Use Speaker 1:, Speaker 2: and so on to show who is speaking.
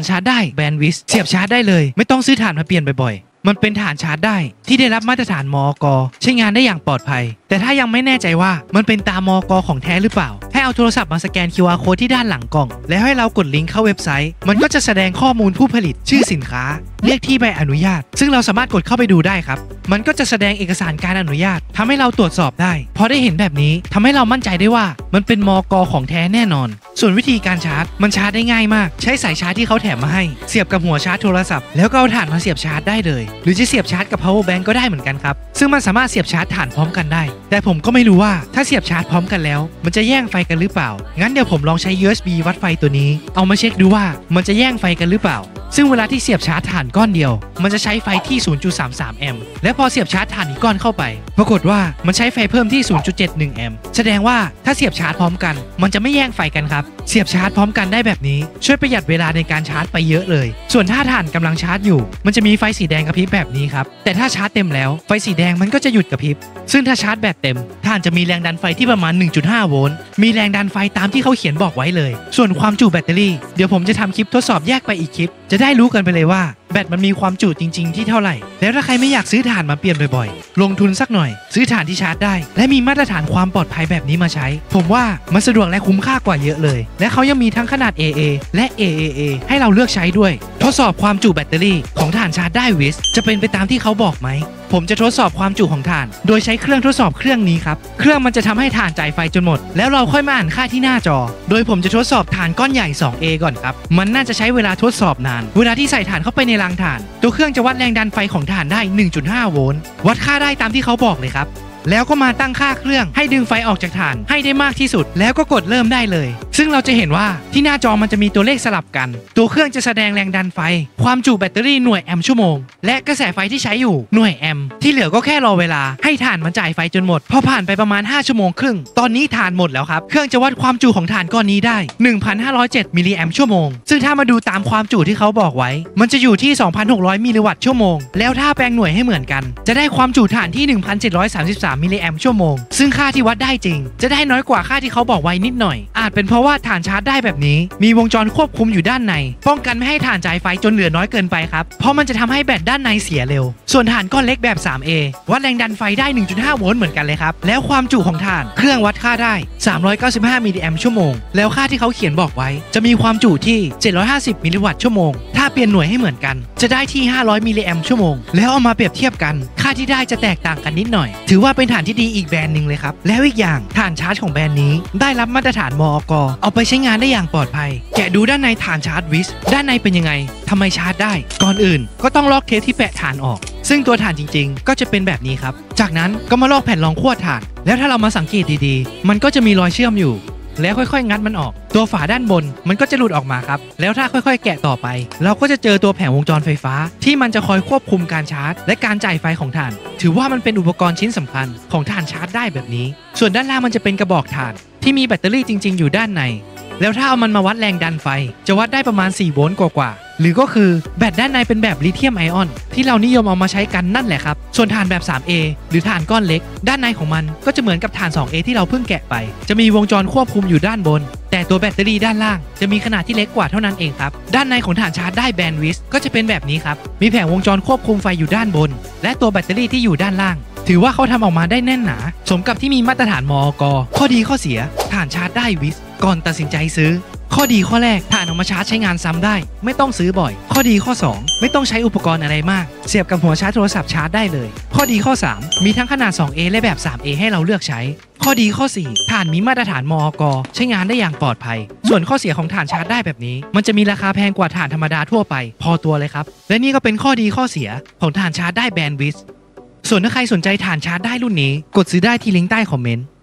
Speaker 1: ชาร์จได้แบนด์วิดท์เสียบชาร์จได้เลยไม่ต้องซื้อถ่านมาเปลี่ยนบ่อยๆมันเป็นฐานชาร์จได้ที่ได้รับมาตรฐานมอก.ใช้งานได้อย่างปลอดภัยแต่ถ้ายังไม่แน่ใจว่ามันเป็นตามมอก.ของแท้หรือเปล่าให้เอาโทรศัพท์มาสแกน QR Code ที่ด้านหลังกล่องแล้วให้เรากดลิงก์เข้าเว็บไซต์มันก็จะแสดงข้อมูลผู้ผลิตชื่อสินค้าเลขที่ใบอนุญาตซึ่งเราสามารถกดเข้าไปดูได้ครับมันก็จะแสดงเอกสารการอนุญาตทำให้เราตรวจสอบได้พอได้เห็นแบบนี้ทำให้เรามั่นใจได้ว่ามันเป็นมอก.ของแท้แน่นอนส่วนวิธีการชาร์จมันชาร์จได้ง่ายมากใช้สายชาร์จที่เขาแถมมาให้เสียบกับหัวชาร์จโทรศัพท์แล้วก็เอาถ่านมาเสียบชาร์จได้เลยหรือจะเสียบชาร์จกับ power bank ก็ได้เหมือนกันครับซึ่งมันสามารถเสียบชาร์จถ่านพร้อมกันได้แต่ผมก็ไม่รู้ว่าถ้าเสียบชาร์จพร้อมกันแล้วมันจะแย่งไฟกันหรือเปล่างั้นเดี๋ยวผมลองใช้ USB วัดไฟตัวนี้เอามาเช็คดูว่ามันจะแย่งไฟกันหรือเปล่าซึ่งเวลาที่เสียบชาร์จถ่านก้อนเดียวมันจะใช้ไฟที่ 0.33 แอมป์และพอเสียบชาร์จถ่านอีกก้อนเข้าไปปรากฏว่ามันใช้ไฟเพิ่มที่ 0.71 แอมป์แสดงว่าถ้าเสียบชาร์จพร้อมกันมันจะไม่แย่งไฟกันครับเสียบชาร์จพร้อมกันได้แบบนี้ช่วยประหยัดเวลาในการชาร์จไปเยอะเลยส่วนถ้าถ่านกำลังชาร์จอยู่มันจะมีไฟสีแดงกระพริบแบบนี้ครับแต่ถ้าชาร์จเต็มแล้วไฟสีแดงมันก็จะหยุดกระพริบซึ่งถ้าชาร์จแบบเต็มถ่านจะมีแรงดันไฟที่ประมาณ 1.5 โวลต์มีแรงดันไฟตามที่เขาเขียนบอกไว้เลยส่วนความจุแบตเตอรี่เดี๋ยวผมจะทำคลิปทดสอบแยกไปอีกคลิปจะได้รู้กันไปเลยว่าแบตมันมีความจุจริงๆที่เท่าไหร่แล้วถ้าใครไม่อยากซื้อถ่านมาเปลี่ยนบ่อยๆลงทุนสักหน่อยซื้อถ่านที่ชาร์จได้และมีมาตรฐานความปลอดภัยแบบนี้มาใช้ผมว่ามันสะดวกและคุ้มค่ากว่าเยอะเลยและเขายังมีทั้งขนาด AA และ AAA ให้เราเลือกใช้ด้วยทดสอบความจุแบตเตอรี่ของถ่านชาร์จได้วิสจะเป็นไปตามที่เขาบอกไหมผมจะทดสอบความจุของถ่านโดยใช้เครื่องทดสอบเครื่องนี้ครับเครื่องมันจะทำให้ถ่านจ่ายไฟจนหมดแล้วเราค่อยมาอ่านค่าที่หน้าจอโดยผมจะทดสอบถ่านก้อนใหญ่ 2A ก่อนครับมันน่าจะใช้เวลาทดสอบนานเวลาที่ใส่ถ่านเข้าไปในรางถ่านตัวเครื่องจะวัดแรงดันไฟของถ่านได้ 1.5 โวลต์วัดค่าได้ตามที่เขาบอกเลยครับแล้วก็มาตั้งค่าเครื่องให้ดึงไฟออกจากถ่านให้ได้มากที่สุดแล้วก็กดเริ่มได้เลยซึ่งเราจะเห็นว่าที่หน้าจอมันจะมีตัวเลขสลับกันตัวเครื่องจะแสดงแรงดันไฟความจุแบตเตอรี่หน่วยแอมป์ชั่วโมงและกระแสไฟที่ใช้อยู่หน่วยแอมป์ที่เหลือก็แค่รอเวลาให้ถ่านมันจ่ายไฟจนหมดพอผ่านไปประมาณ5ชั่วโมงครึ่งตอนนี้ถ่านหมดแล้วครับเครื่องจะวัดความจุของถ่านก้อนนี้ได้ 1,507 มิลลิแอมป์ชั่วโมงซึ่งถ้ามาดูตามความจุที่เขาบอกไว้มันจะอยู่ที่ 2,600 มิลลิวัตต์ชั่วโมงแล้วถ้าแปลงหน่วยให้เหมือนกันจะได้ความจุถ่านที่ 1,733 มิลลิแอมป์ชั่วโมงซึ่งค่าที่วัดได้จริงจะได้น้อยกว่าค่าที่เขาบอกไว้นิดหน่อยอาจเป็นเพราะว่าถ่านชาร์จได้แบบนี้มีวงจรควบคุมอยู่ด้านในป้องกันไม่ให้ถ่านจ่ายไฟจนเหลือน้อยเกินไปครับเพราะมันจะทำให้แบตด้านในเสียเร็วส่วนถ่านก้อนเล็กแบบ 3A วัดแรงดันไฟได้ 1.5 โวลต์เหมือนกันเลยครับแล้วความจุของถ่านเครื่องวัดค่าได้ 395 มิลลิแอมป์ชั่วโมงแล้วค่าที่เขาเขียนบอกไว้จะมีความจุที่ 750 มิลลิวัตต์ชั่วโมงถ้าเปลี่ยนหน่วยให้เหมือนกันจะได้ที่ 500 มิลลิแอมป์ชั่วโมงแล้วเอามาเปรียบเทียบกันค่าที่ได้จะแตกต่างกันนิดหน่อยถือว่าเป็นถ่านที่ดีอีกแบรนด์นึงเลยครับแล้วอีกอย่างถ่านชาร์จของแบรนด์นี้ได้รับมาตรฐานมอก.เอาไปใช้งานได้อย่างปลอดภัยแกะดูด้านในถ่านชาร์จวิสด้านในเป็นยังไงทำไมชาร์จได้ก่อนอื่นก็ต้องลอกเทปที่แปะถ่านออกซึ่งตัวถ่านจริงๆก็จะเป็นแบบนี้ครับจากนั้นก็มาลอกแผ่นรองขั้วถ่านแล้วถ้าเรามาสังเกตดีๆมันก็จะมีรอยเชื่อมอยู่แล้วค่อยๆงัดมันออกตัวฝาด้านบนมันก็จะหลุดออกมาครับแล้วถ้าค่อยๆแกะต่อไปเราก็จะเจอตัวแผงวงจรไฟฟ้าที่มันจะคอยควบคุมการชาร์จและการจ่ายไฟของถ่านถือว่ามันเป็นอุปกรณ์ชิ้นสำคัญของถ่านชาร์จได้แบบนี้ส่วนด้านล่างมันจะเป็นกระบอกถ่านที่มีแบตเตอรี่จริงๆอยู่ด้านในแล้วถ้าเอามันมาวัดแรงดันไฟจะวัดได้ประมาณ4โวลต์กว่าหรือก็คือแบตด้านในเป็นแบบลิเธียมไอออนที่เรานิยมเอามาใช้กันนั่นแหละครับส่วนถ่านแบบ 3A หรือถ่านก้อนเล็กด้านในของมันก็จะเหมือนกับถ่าน 2A ที่เราเพิ่งแกะไปจะมีวงจรควบคุมอยู่ด้านบนแต่ตัวแบตเตอรี่ด้านล่างจะมีขนาดที่เล็กกว่าเท่านั้นเองครับด้านในของถ่านชาร์จได้แบนด์วิดท์ก็จะเป็นแบบนี้ครับมีแผงวงจรควบคุมไฟอยู่ด้านบนและตัวแบตเตอรี่ที่อยู่ด้านล่างถือว่าเขาทำออกมาได้แน่นหนาสมกับที่มีมาตรฐานมอก.ข้อดีข้อเสียถ่านชาร์จได้วิสก่อนตัดสินใจซื้อข้อดีข้อแรกถ่านออกมาชาร์จใช้งานซ้ำได้ไม่ต้องซื้อบ่อยข้อดีข้อ2ไม่ต้องใช้อุปกรณ์อะไรมากเสียบกับหัวชาร์จโทรศัพท์ชาร์จได้เลยข้อดีข้อ3มีทั้งขนาด 2A และแบบ 3A ให้เราเลือกใช้ข้อดีข้อ4ถ่านมีมาตรฐานมอก.ใช้งานได้อย่างปลอดภัยส่วนข้อเสียของถ่านชาร์จได้แบบนี้มันจะมีราคาแพงกว่าถ่านธรรมดาทั่วไปพอตัวเลยครับและนี่ก็เป็นข้อดีข้อเสียของถ่านชาร์จได้แบนด์วิดท์ส่วนถ้าใครสนใจถ่านชาร์จได้รุ่นนี้กดซื้อได้ที่ลิงก์ใต้คอมเมนต์